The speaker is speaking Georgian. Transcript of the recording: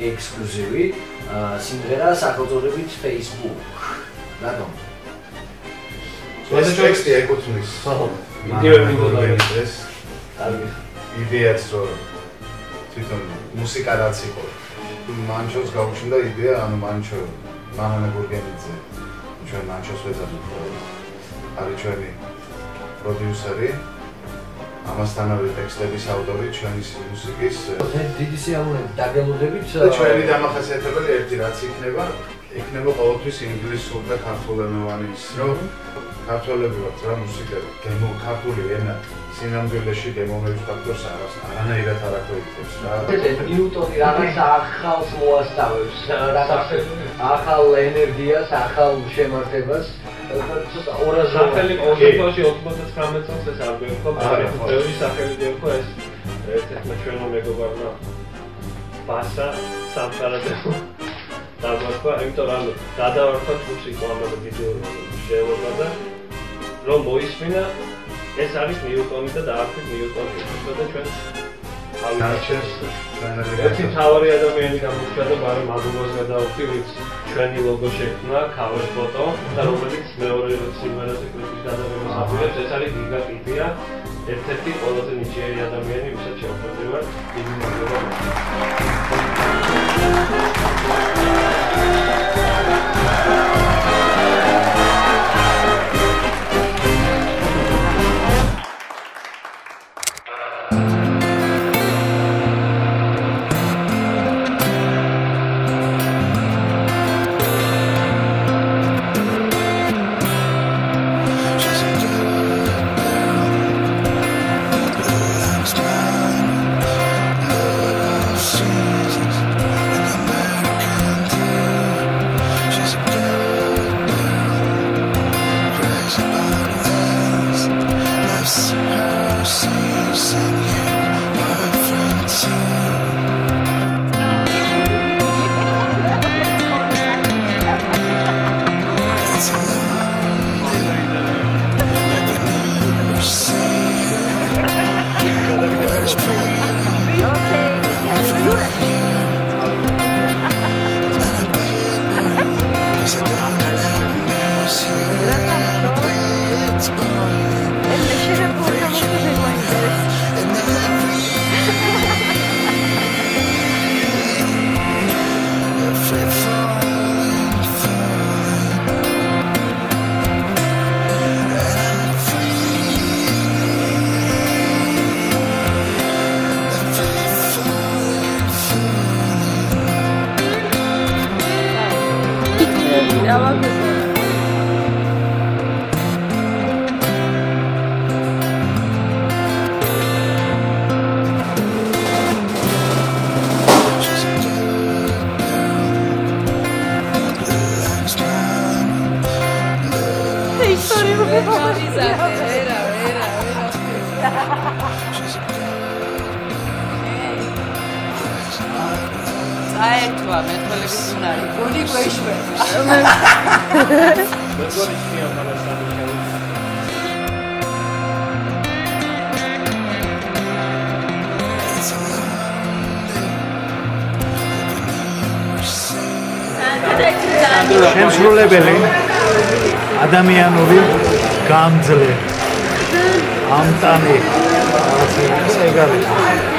ექსკლუზივი სიმღერა სახელწოდებით Facebook. რატომ? ეს ტექსტი ეკუთვნის ვიდეოს იდეაც რომ თვითონ მუსიკა რაც იყო მანჩოს გაუჩნდა იდეა ანუ მანჩო მამანა გურგენიძე ჩვენ მანჩოს ვეძახით არის ჩვენი პროდიუსერი ამასთანავე ტექსტების ავტორი ჩვენი მუსიკის დიდი სიამოვნებით დაგელოდებით და ჩვენი დამახასიათებელი ერთი რაც იქნება ყოველთვის ინგლისურ და ქართულენოვანი ის რომ ქართველები ვართ რა მუსიკა გემო ქართული ენა სინამდვილეში გემოვნების ფაქტორს არანაირად არ აქვეითებს რა. ნიუტონი რაღაც ახალს მოასწავებს, რაღაც ახალ ენერგიას, ახალ შემართებას. ცოტა ორაზროვანი. სახელი კონსეპტში 99 წელს ეს არ გვექო, მაგრამ ბევრი სახელი გვექო ეს ერთ-ერთმა ჩვენო მეგობარმა ბასა სამხარადო დაგვარქვა, იმიტომ რომ გადავარქვა თუს იყო ამაზე ვიდეო შეეულობა და რომ მოისმინა ეს არის ნიუტონი და დაარქვით ნიუტონი. და ჩვენ ავიჩეს ერთი მთავარი ადამიანი გამოჩნდა და ბარემ ალბომს გადავხვდი, ვინც ჩვენი ლოგო შექმნა, cover photo და რომელიც მეორე სიმღერაზე კლიპის გადაღებას აპირებს, ეს არის გიგა კიტია, ერთ-ერთი ყველაზე ნიჭიერი ადამიანი, ვისაც შევხვდი ვარ, დიდი მოგება. აერთვა მეტყველების უნარი, გონი გვეშვება. მეგონის ხია მალასანი შემსრულებელი ადამიანური გამძლე ამტანი ეგ არის